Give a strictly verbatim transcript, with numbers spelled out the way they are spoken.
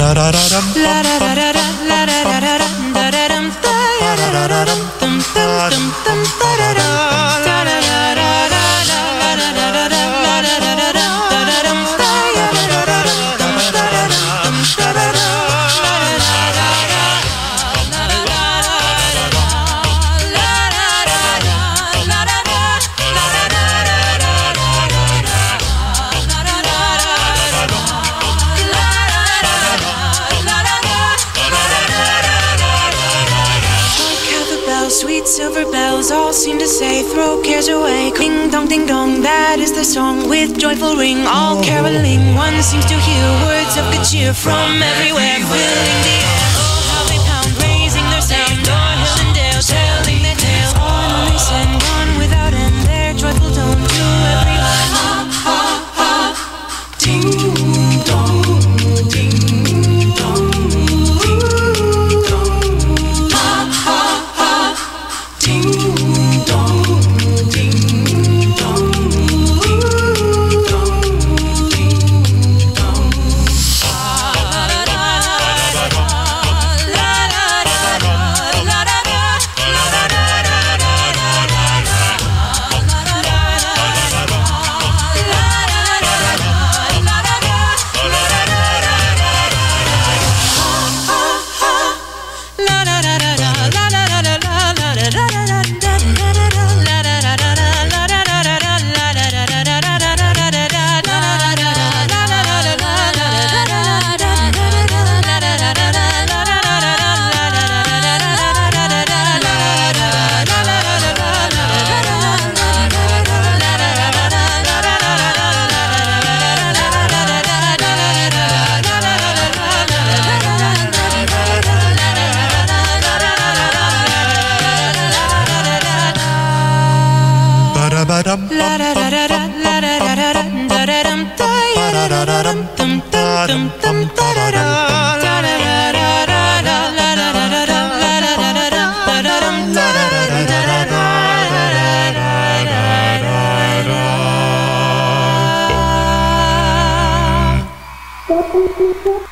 Sweet silver bells all seem to say, throw cares away. Ding dong, ding dong, that is the song with joyful ring, all caroling. One seems to hear words of good cheer from everywhere, filling the air. Oh, how they pound, raising their sound, o'er hill and dale, telling their tale. On, on they send, on without end, their joyful tone to everyone. Ha, ha, ha, ding dong, ding dong, ding dong. Ha, ha, ha, ding dong, ding dong, ding dong, ding dong. Thank you.